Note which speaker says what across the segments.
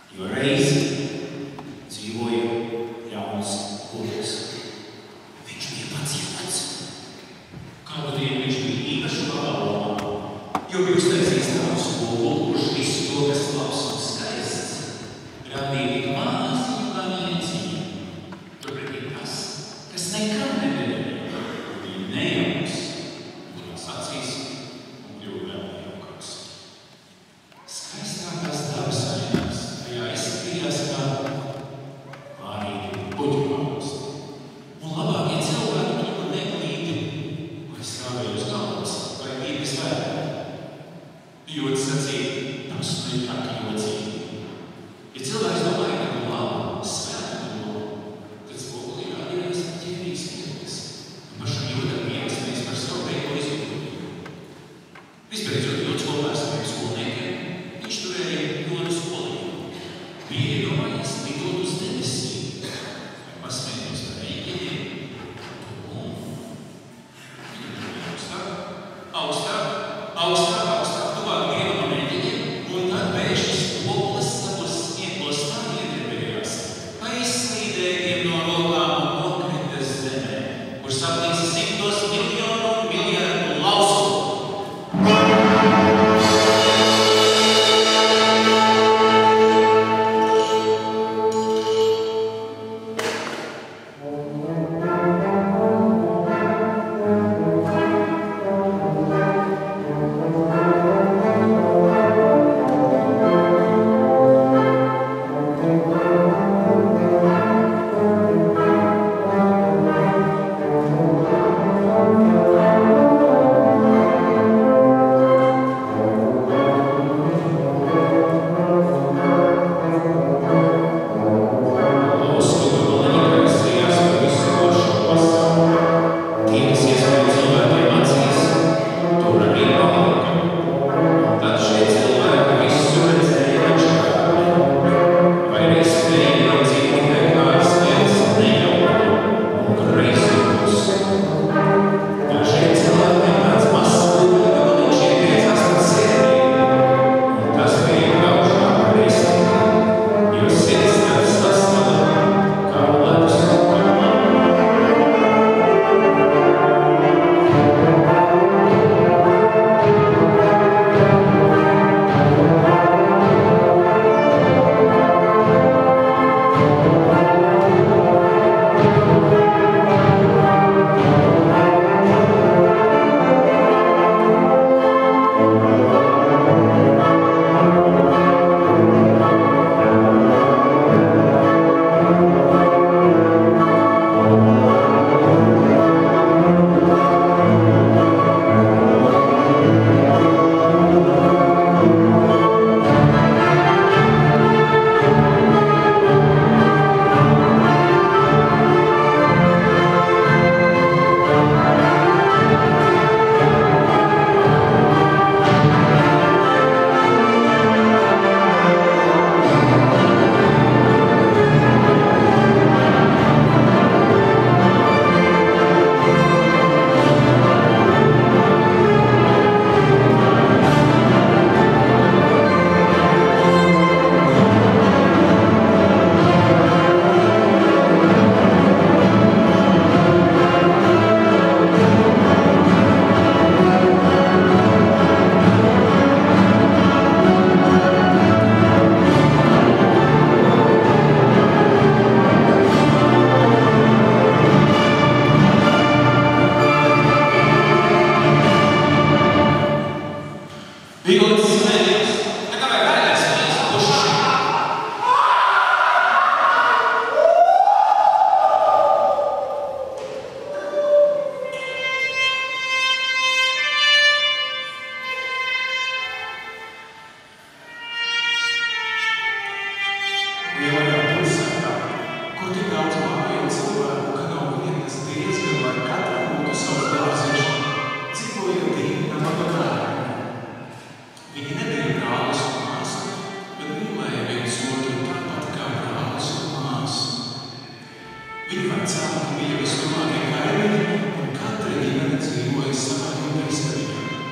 Speaker 1: Jo reiz dzīvoja jauns puisis. Viņš bija paciets. Kādu dienu viņš bija īpaši labā lomā, jo bija uztaisījis tādu skolu, kurš visu to, kas labs un skaists, radīja tik māziņu kā nieciņu. Turpretī tas, kas nekam nederēja, bija nejauks, kurās acīs un kļuva vēl nejaukāks. Skaistākās dabas ainās tajā izskatījās kā vārīgi puķu un labākie cilvēki kļuva neglīti, vai stāvēja uz galvas, vai īpes vērā. Jods sacīja, tas ir tā kā jocīgi. Ja cilvēks domāja, ka no labu, svēta no, tad spogulī rādījās ķēnijas viedoklis. Un pašam Jodam iemesties par savu veiko izglītību. Visbeidzot, Jods kopā ar saviem skolniekiem, viņš turēja Jodu skolību. Bija iedomājies lidot uz debesīm, vai pasmēties par rīķiem, un viņam turēja augstāk, tuvāk vienam no rīķiem, un tad pēkšņi spogulis savus ieklostā iedarbējās, aizslīdējiem no rokām un nokritas zemē, kur saplīsa 100 miljonu un miljardu lausu.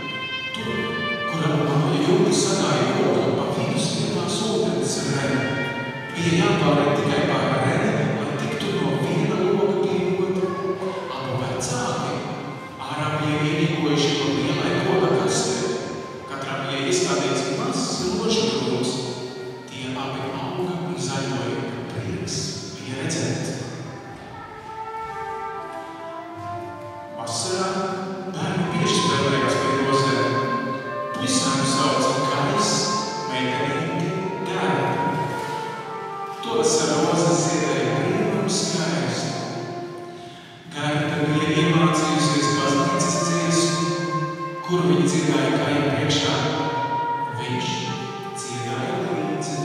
Speaker 2: Kurā māja jūtas sagāja kopā pa vidus lielās ūdens zemē.
Speaker 1: Bija jāpāriet tikai pār reni, lai tiktu no viena loka pie otra. Abu vecāki ārā bija ierīkojuši pa lielai koka kastei. Katrā bija iestādīts mazs rožu krūms. Tie abi auga un zaļoja, prieks bija redzēt. Vasarā bērni bieži spēlējās pie rozēm. Puisēm sauca Kais, meitenīti Gēra. Tos rozes ziedēja brīva un skaisti. Gēra bija iemācījusies baznīcas dziesmu, kur viņa dziedāja Kaja priekšā. Viņš dziedāja līdzi.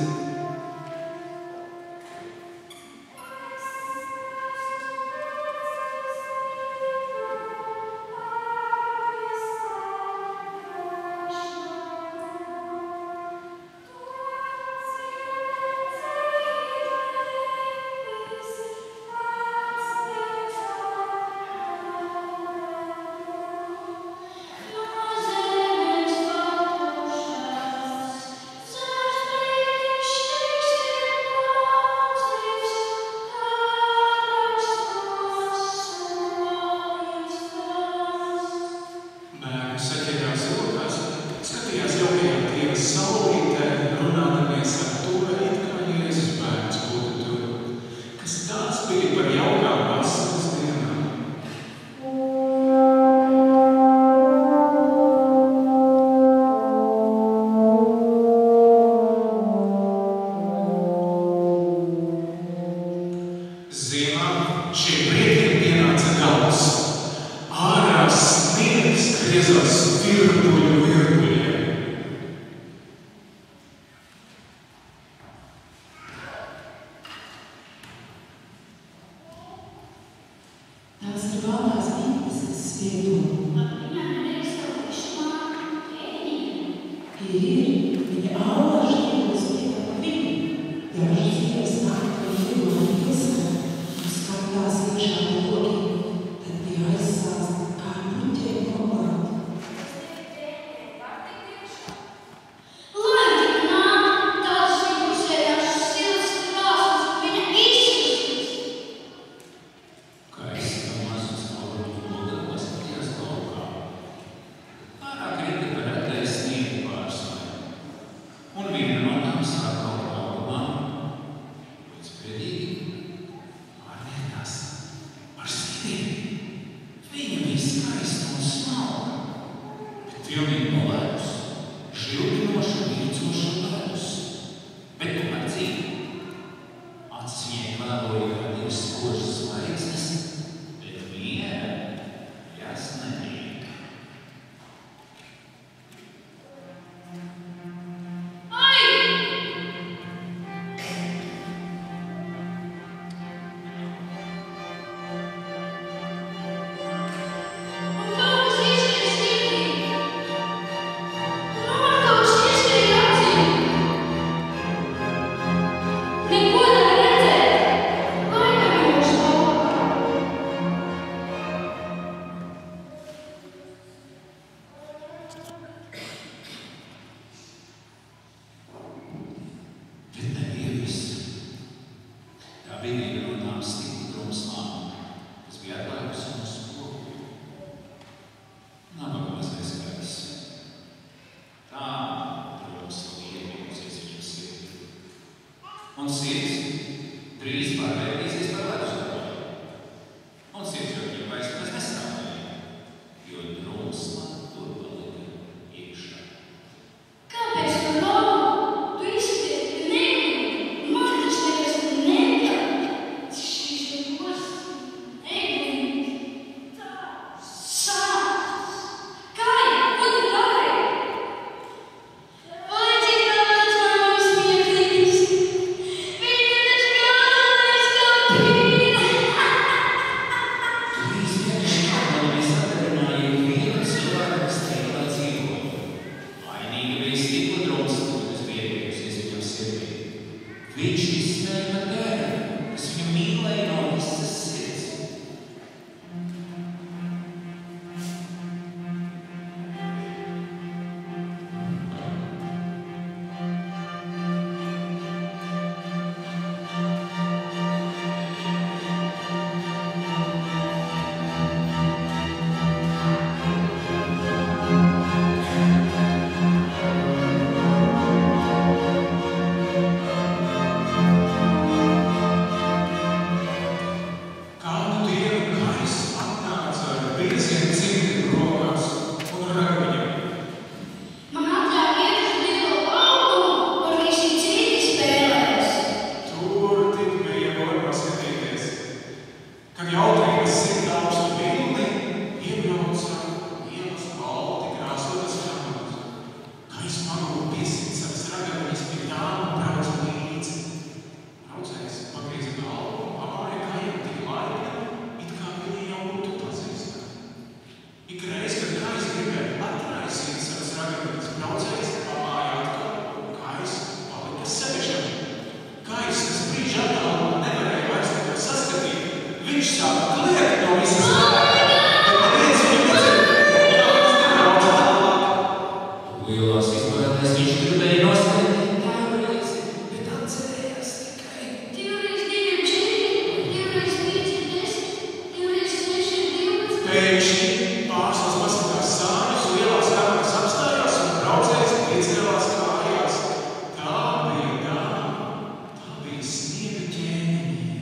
Speaker 1: Pēkšņi pārslas paskatās sāņus, lielās kameras apstājās un braucējs piecēlās kājās. Tā bija sniega ķēniņiem.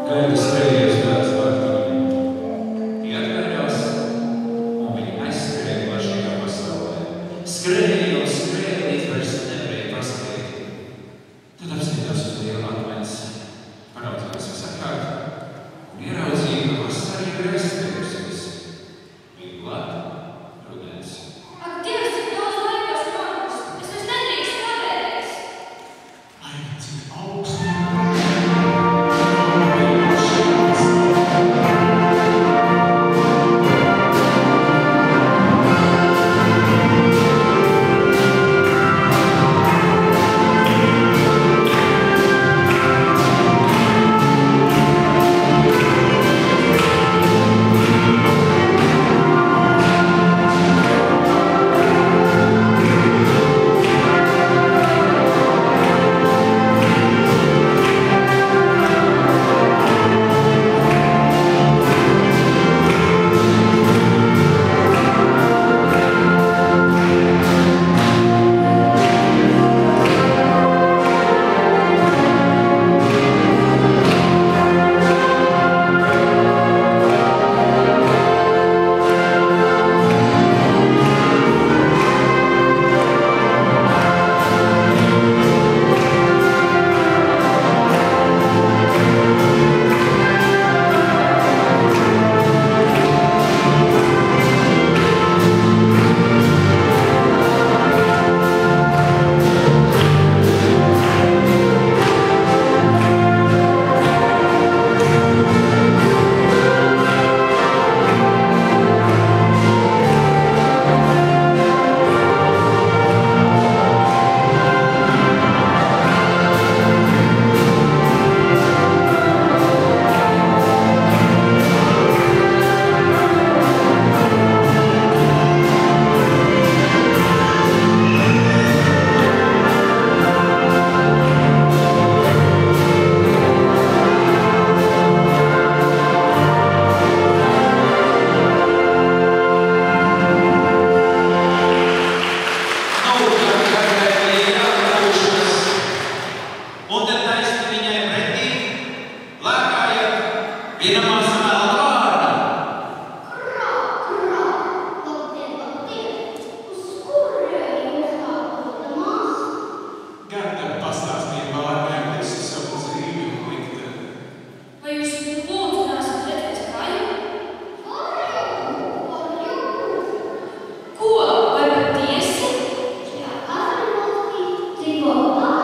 Speaker 1: Gaida skrējies tās vārtiņiem. Tie atvērās, un viņi aizskrēja plašajā pasaulē. Skrēja un skrēja, līdz vairs nevarēja paskriet. Tad apskatījās uz lielu akmens, paraudzījās visapkārt un ieraudzīja, ka vasara jau ir aizskrējusies. Bija klāt rudens.
Speaker 2: Ak, Dievs, cik daudz laika smagus! Es vairs nedrīkst kavēties!
Speaker 1: Ai, cik augsti!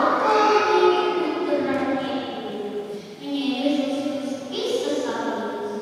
Speaker 2: Viņiem ir visas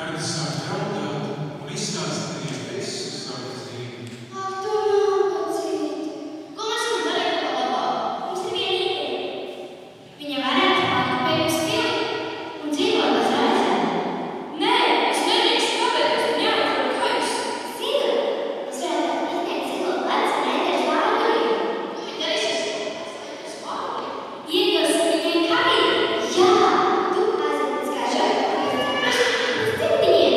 Speaker 1: Kad sāk draudāt un izstāst viņiem visu savu dzīvi.
Speaker 2: Ak, tu nabadzīt! Ko mēs varam darīt par labāk? Mums ir viena ideja. Viņa varētu palikt pie mums pilni un dzīvot bez raizēm. Nē, es nedrīkstu kavēties un jāatrod kājus. Zinu, mums varētu izniegt dzīvot veca nedēļas vārgulī. Ko viņi darīsies nedēļas vārgulī? Iedosim viņiem kavīri. Jā, tu aizved kā žēl. Mēs cik viņiem?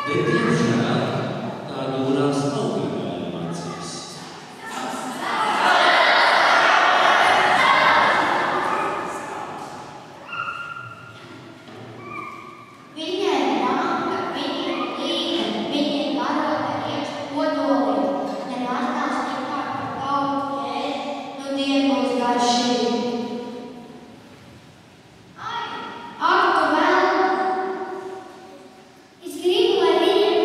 Speaker 1: Bet, diemžēl, tā dūrās augļu acīs.
Speaker 2: Viņai nāka, viņa līga, viņa varota iekš kodoli, nemaz nav sliktāk par kaut jēd, nu dien būs garšīgi. Ak, tu vēl! Es gribu, lai viņiem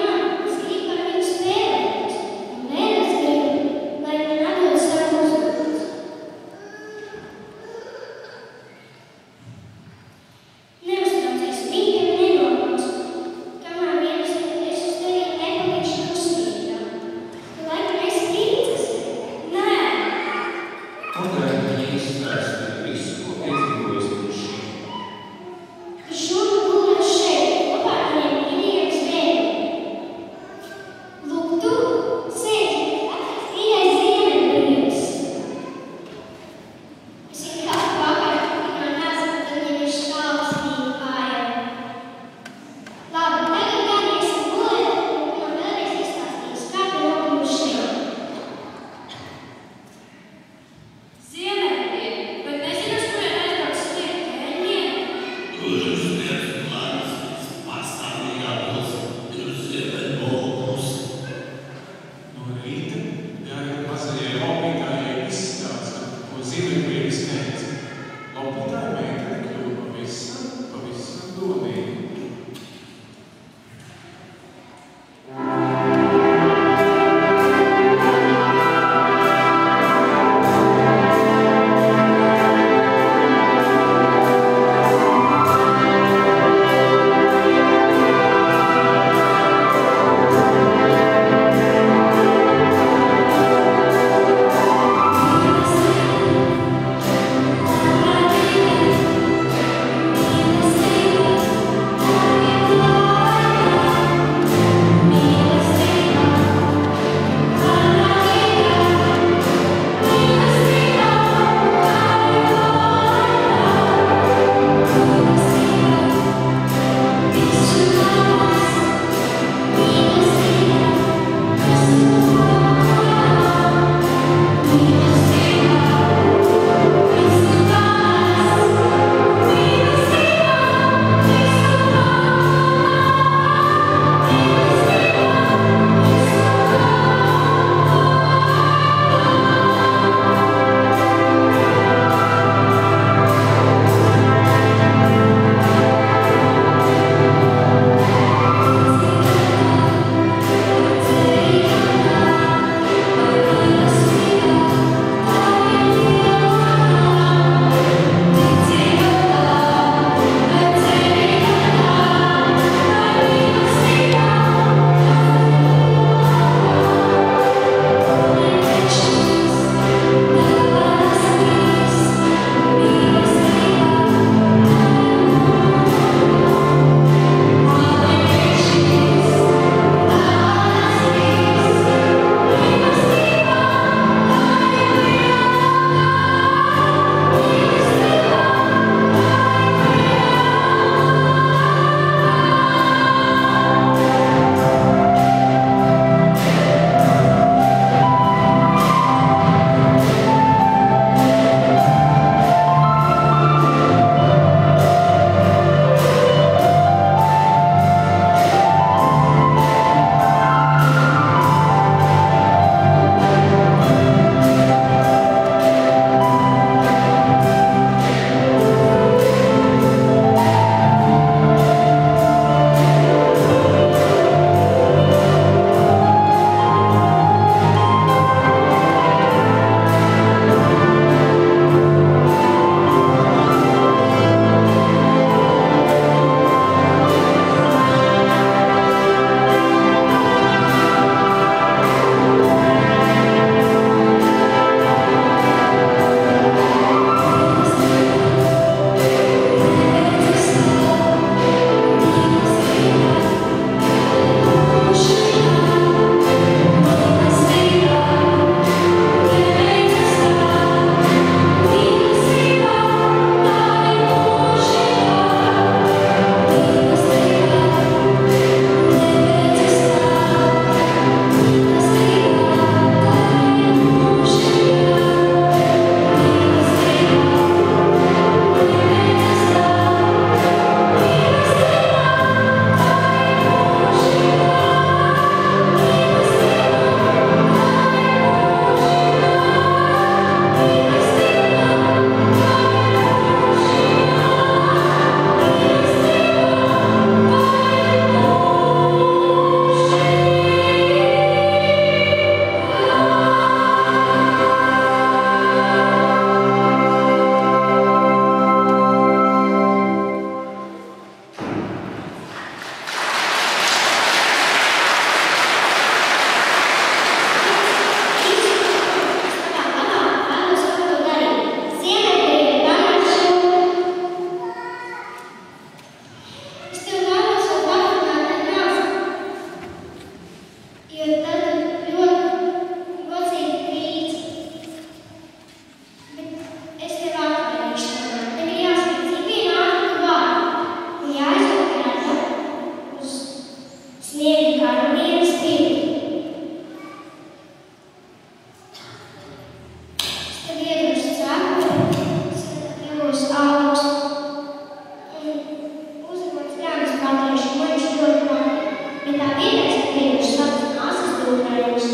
Speaker 2: ar mieru spīti. Tad iedroši cepuri, jūs augstu un uzrunāt sprāgas patieši, ko viņš dod man, bet tā vienreiz, ka viņš savas māsas dūkrējums.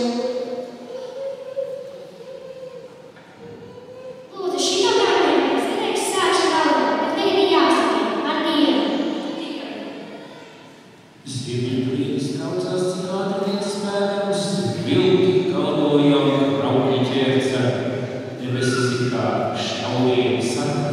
Speaker 2: Lūdzu, šito dārgiem, es nedēļas sākšu galvā, bet viņam ir jāsaka ar Dievu.
Speaker 1: Ziemeļbrīdis traucās, cik ātri vien spējams, vilki kalpojam, raukļi ķērca, debesis ir kā šauliem sarkanā.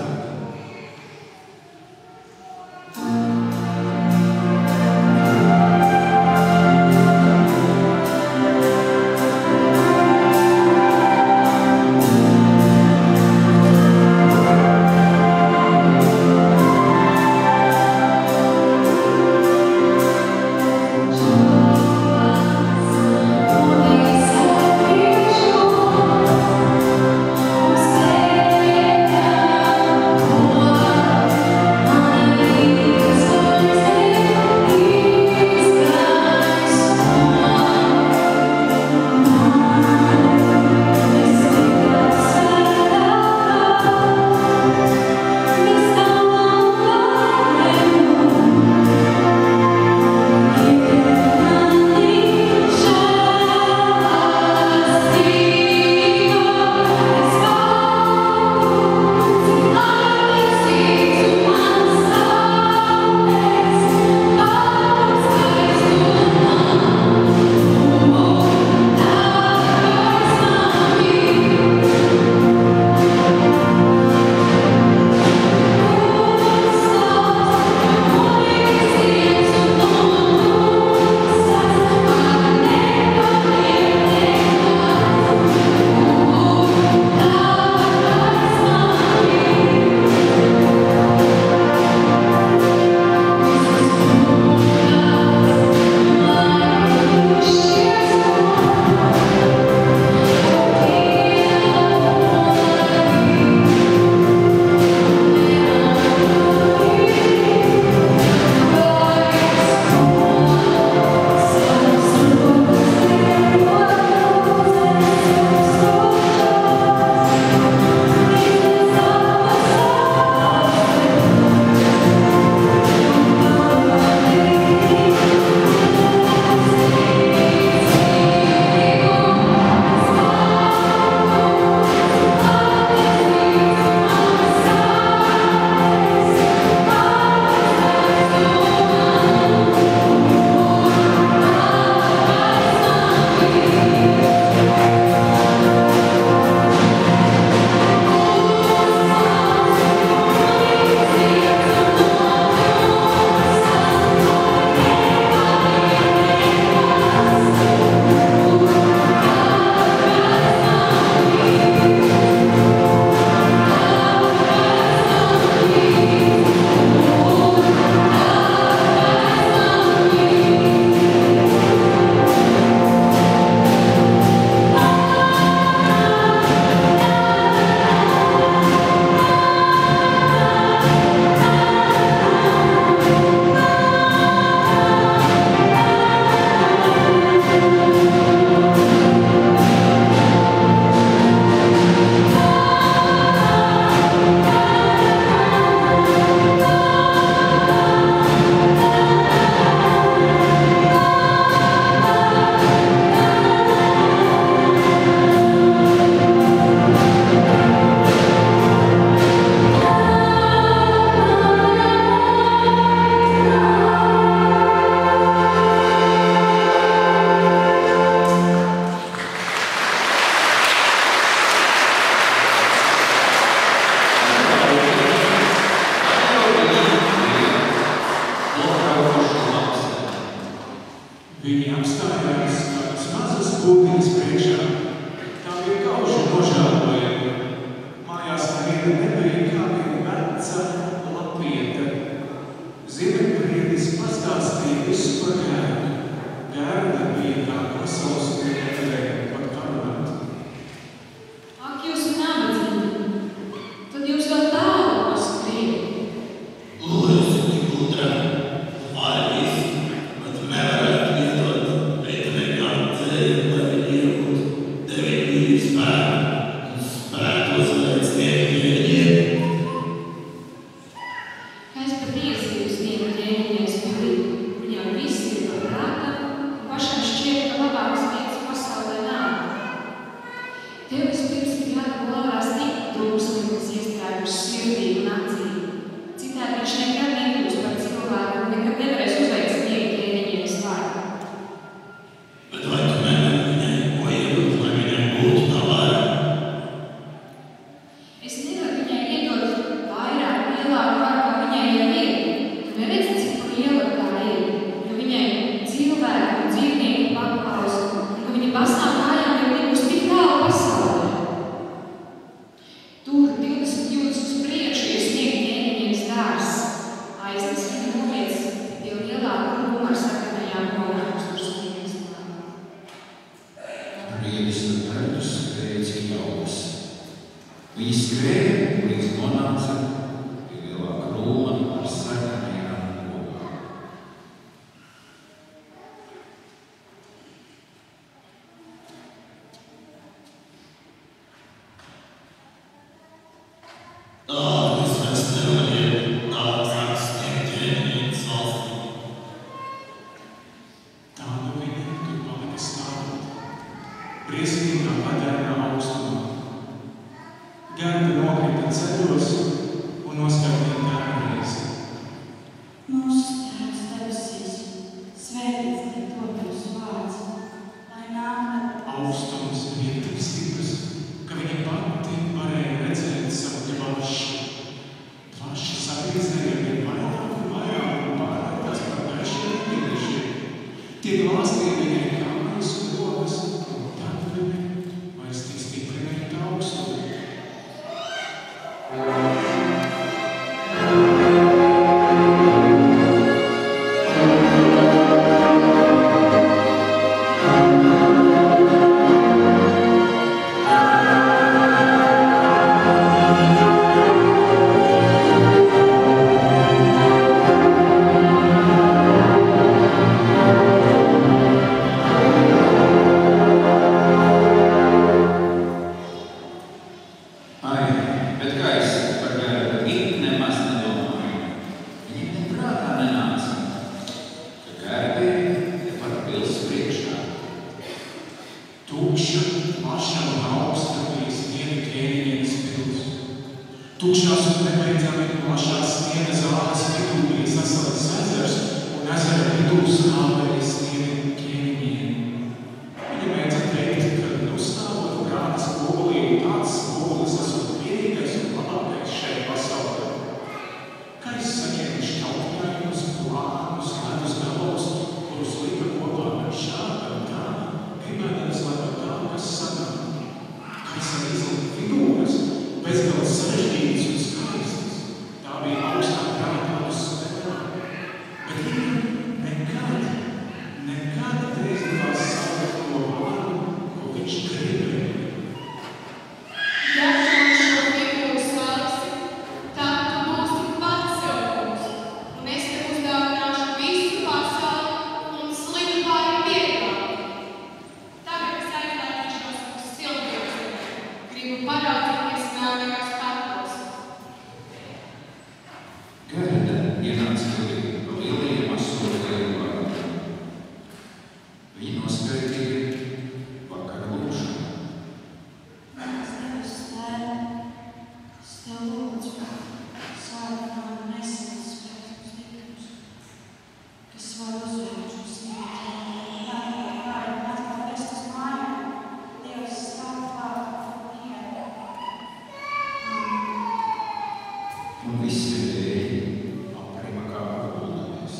Speaker 3: Viņi apstājās kādas mazas būtības priekšā. Tā bija kauši nožēlojama. Mājās neviena nebija kā viena veca latvieta. Ziemeļbriedis pastāstīja visu par gēru. Gēra bija kā pasaules nevarēja pat parunāt.
Speaker 4: Ak, jūs nabadzīgi, tad jūs vēl tālu esat brīvi.
Speaker 1: Lūdzu, tik gudra, varīs, bet nevarētu iedot.
Speaker 5: briedes un pēdus skrēja cik jaukas. Viņi skrēja, līdz nonāca pie lielā krūma ar sarkanajām ogām.
Speaker 3: Briesmīgā padainā augstumā. Gerda nokrita ceļos un noskatīja tēvreizi.
Speaker 6: Mūsu Tēvs debesīs, svētīts tiek tavs vārds, lai nāk
Speaker 3: Augstums bija tik stiprs, ka viņa pati varēja redzēt savu dvašu. Dvaša sabrīzēja bija vairāk un pārvērtās par dažiem vīriešiem. Tie glāstīja viņai kājas un rokas, un tad viņa vairs tik stipri neita augstumu. Tukšās un nebeidzami plašās sniega zāles vidū bija sasalikts ezers, un ezera vidū stāvēja sniega ķēniņiem. Viņa mēdza teikt, ka stāvot grāmatas spogulī un tāds spogulis esot vienīgais un labākais šeit pasaulē. Kā es saņēmu šķautņājumus, plānus, ledus galvus, kurus lika kopā ar šādu un tā, gribēdams, lai no tā, kas sanāk. Kā es arī izliku figūras, bezgalīgi sarežģītas un skaistas. Tā bija augstā prātā uz spēlā. Bet viņa nekad neizdevās savēt to vārdu, ko viņš gribēja.
Speaker 4: Ja tu šo figūru sāksi, tad tu būsi pats sev kungs, un es tev uzdāvināšu visu pasauli un slidu pāri piedāvāt. Tagad es aizlaitīšos uz siltjūzemi, gribu parādzīties melnajos katlos.
Speaker 5: Gerda ienāca pilī pa lielajiem astotajiem vārtiem. Viņi noskaitīja vakara lūkšanu.
Speaker 6: Mans Dievs, Tēve, es tev lūdzu, svētī man nesams spēkus tikums, kas var uzvērt šo sniegt, lai atkal vest uz mājām, Dievs stāv vārdu dienu.
Speaker 5: Un visi dēļ aprima kā guldamies.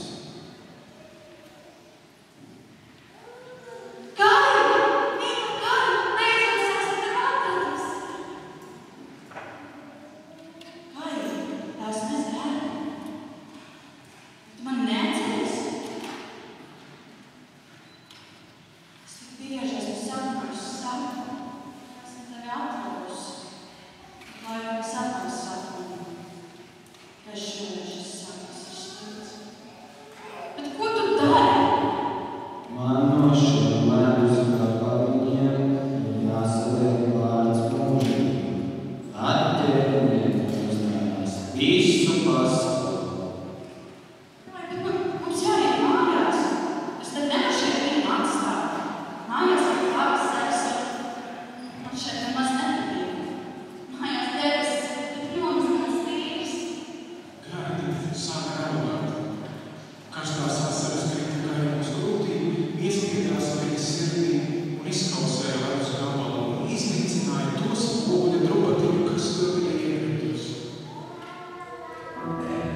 Speaker 4: Bet ko tu dari?
Speaker 7: Man no šiem ledus gabaliņiem jāsaliek vārds mūžīgi. Atķēniet uzdevums visu pasauli.
Speaker 6: Mums jāiet mājās. Es tad nevaru šeit viņu atstāt. Mājās ir labs sevis. Man šeit nemaz nepatīk. Mājās debesis, bet joms mans tīrs.
Speaker 3: Gerda sāka raudāt. Karstās asaras krita gājām uz krūtīm, iespiedās viņas sirdī un izkausēja ledus gabalu un iznīcināja to spoguļa drobatiņu, kas tur bija iekritusi.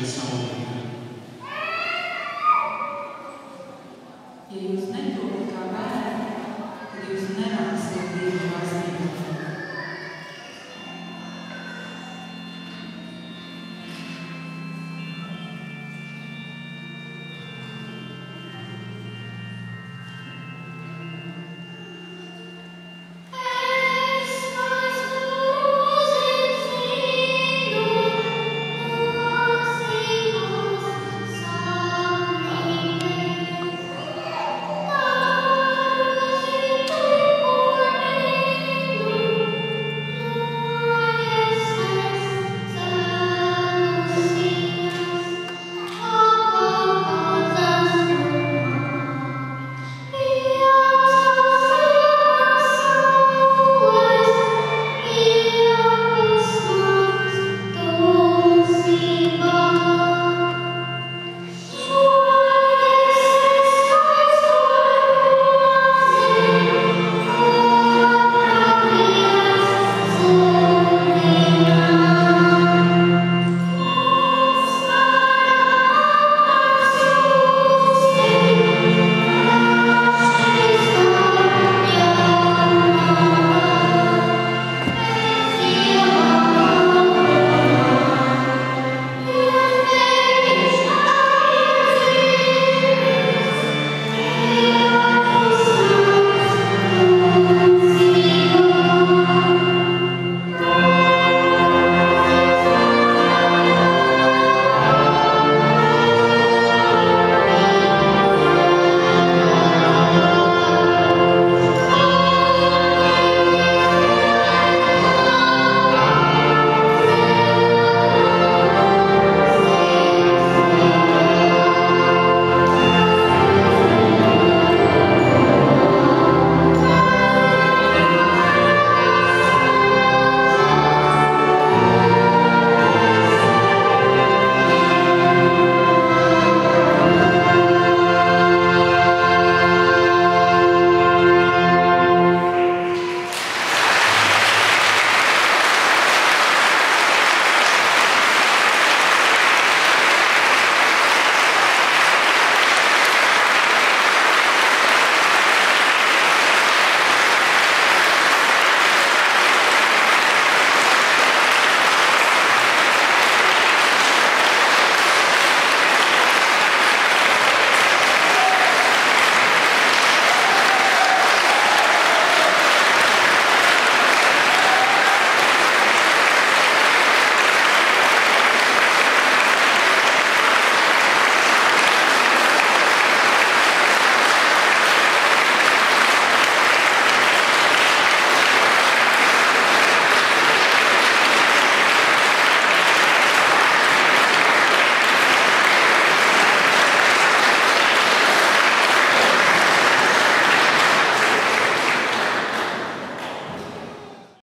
Speaker 3: savu